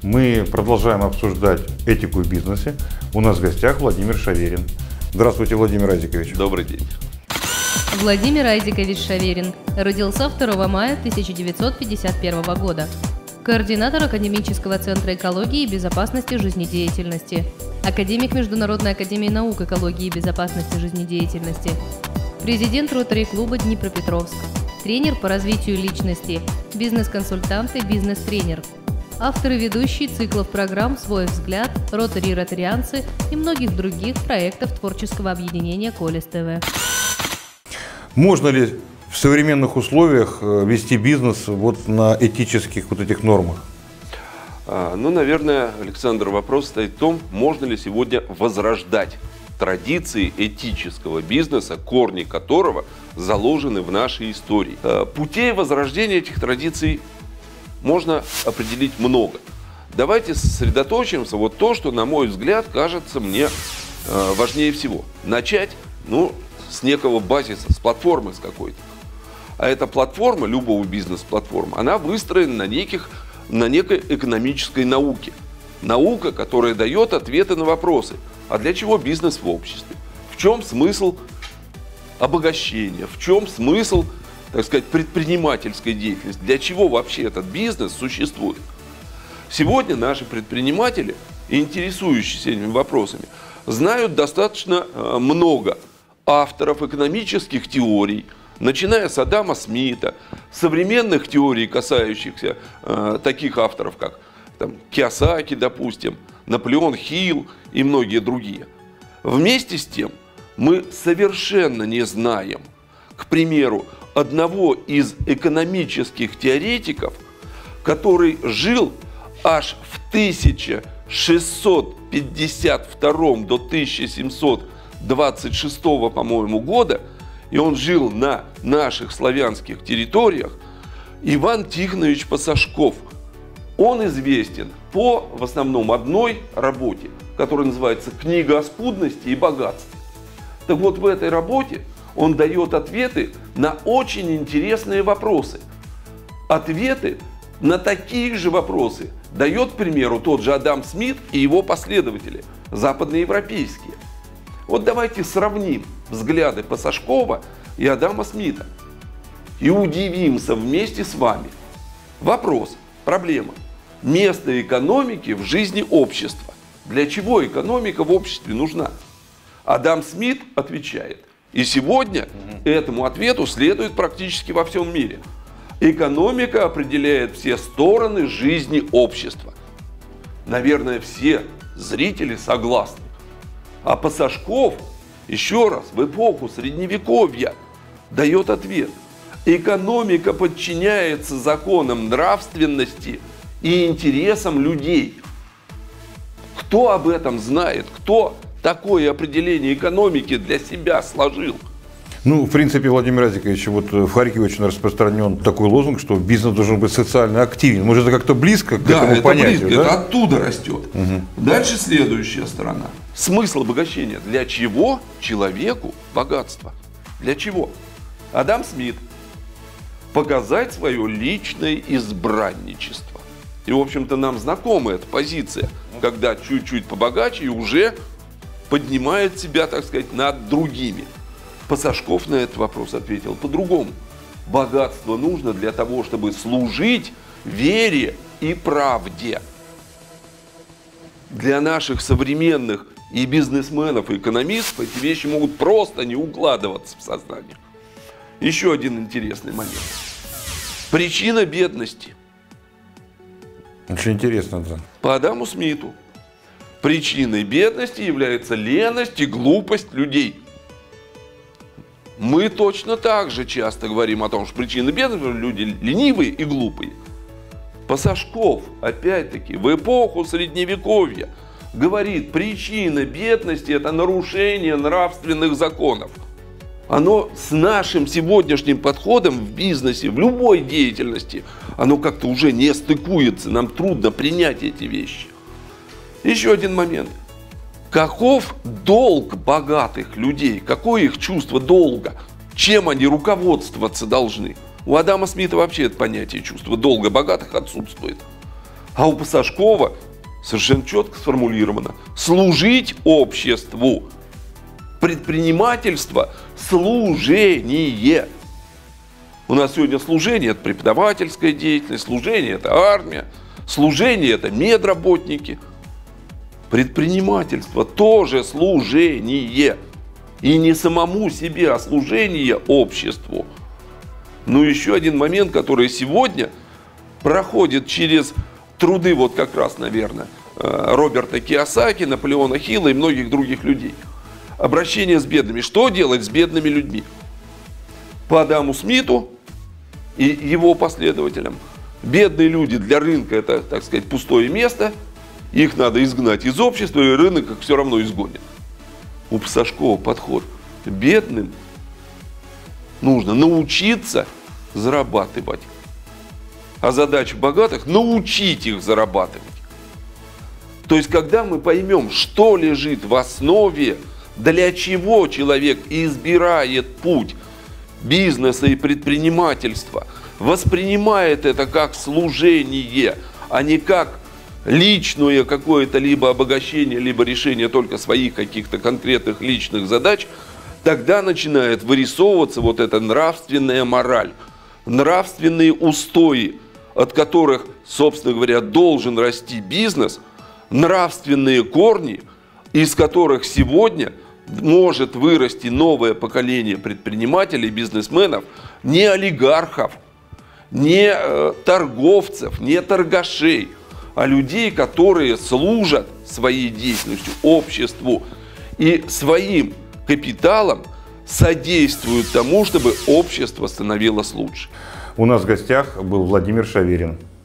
Мы продолжаем обсуждать этику в бизнесе. У нас в гостях Владимир Шаверин. Здравствуйте, Владимир Айзекович. Добрый день. Владимир Айзекович Шаверин родился 2 мая 1951 года. Координатор Академического центра экологии и безопасности жизнедеятельности. Академик Международной академии наук экологии и безопасности жизнедеятельности. Президент Ротари-клуба Днепропетровск. Тренер по развитию личности. Бизнес-консультант и бизнес-тренер. Автор и ведущий циклов программ «Свой взгляд», «Ротари и ротарианцы» и многих других проектов творческого объединения «Колес ТВ». Можно ли в современных условиях вести бизнес вот на этических вот этих нормах? Ну, наверное, Александр, вопрос стоит в том, можно ли сегодня возрождать традиции этического бизнеса, корни которого заложены в нашей истории. Путей возрождения этих традиций можно определить много. Давайте сосредоточимся вот то, что, на мой взгляд, кажется мне важнее всего. Начать, с некого базиса, с платформы с какой-то. А эта платформа, любого бизнес-платформы, она выстроена на некой экономической науке. Наука, которая дает ответы на вопросы. А для чего бизнес в обществе? В чем смысл обогащения? В чем смысл, так сказать, предпринимательской деятельности? Для чего вообще этот бизнес существует? Сегодня наши предприниматели, интересующиеся этими вопросами, знают достаточно много авторов экономических теорий, начиная с Адама Смита, современных теорий, касающихся таких авторов, как Кийосаки, допустим, Наполеон Хилл и многие другие. Вместе с тем мы совершенно не знаем, к примеру, одного из экономических теоретиков, который жил аж в 1652 до 1726, по-моему, года, и он жил на наших славянских территориях, Иван Тихонович Пасашков. Он известен по, в основном, одной работе, которая называется «Книга о скудности и богатстве». Так вот, в этой работе он дает ответы на очень интересные вопросы. Ответы на такие же вопросы дает, к примеру, тот же Адам Смит и его последователи, западноевропейские. Вот давайте сравним взгляды Пасашкова и Адама Смита и удивимся вместе с вами. Вопрос, проблема. Место экономики в жизни общества. Для чего экономика в обществе нужна? Адам Смит отвечает. И сегодня этому ответу следует практически во всем мире. Экономика определяет все стороны жизни общества. Наверное, все зрители согласны. А Пасашков, еще раз, в эпоху Средневековья дает ответ. Экономика подчиняется законам нравственности и интересам людей. Кто об этом знает? Кто такое определение экономики для себя сложил? В принципе, Владимир Айзекович, вот в Харькове очень распространен такой лозунг, что бизнес должен быть социально активен. Может, это как-то близко к этому понятию? Близко, это оттуда растет. Дальше следующая сторона. Смысл обогащения. Для чего человеку богатство? Для чего? Адам Смит. Показать свое личное избранничество. И, в общем-то, нам знакома эта позиция, когда чуть-чуть побогаче и уже поднимает себя, так сказать, над другими. Пасашков на этот вопрос ответил по-другому. Богатство нужно для того, чтобы служить вере и правде. Для наших современных и бизнесменов, и экономистов эти вещи могут просто не укладываться в сознание. Еще один интересный момент. Причина бедности. Очень интересно, да. По Адаму Смиту причиной бедности является леность и глупость людей. Мы точно так же часто говорим о том, что причины бедности – люди ленивые и глупые. Пасашков, опять-таки, в эпоху Средневековья говорит, причина бедности – это нарушение нравственных законов. Оно с нашим сегодняшним подходом в бизнесе, в любой деятельности, оно как-то уже не стыкуется, нам трудно принять эти вещи. Еще один момент. Каков долг богатых людей? Какое их чувство долга? Чем они руководствоваться должны? У Адама Смита вообще это понятие чувства долга богатых отсутствует. А у Пасашкова совершенно четко сформулировано: служить обществу. Предпринимательство – служение. У нас сегодня служение – это преподавательская деятельность, служение – это армия, служение – это медработники. Предпринимательство тоже служение. И не самому себе, а служение обществу. Но еще один момент, который сегодня проходит через труды, вот как раз, наверное, Роберта Кийосаки, Наполеона Хилла и многих других людей. Обращение с бедными. Что делать с бедными людьми? По Адаму Смиту и его последователям. Бедные люди для рынка – это, так сказать, пустое место. Их надо изгнать из общества, и рынок их все равно изгонит. У Пасашкова подход: бедным нужно научиться зарабатывать. А задача богатых – научить их зарабатывать. То есть, когда мы поймем, что лежит в основе, для чего человек избирает путь бизнеса и предпринимательства, воспринимает это как служение, а не как личное какое-то либо обогащение, либо решение только своих каких-то конкретных личных задач, тогда начинает вырисовываться вот эта нравственная мораль, нравственные устои, от которых, собственно говоря, должен расти бизнес, нравственные корни, из которых сегодня может вырасти новое поколение предпринимателей, бизнесменов, не олигархов, не торговцев, не торгашей, а людей, которые служат своей деятельностью обществу и своим капиталом содействуют тому, чтобы общество становилось лучше. У нас в гостях был Владимир Шаверин.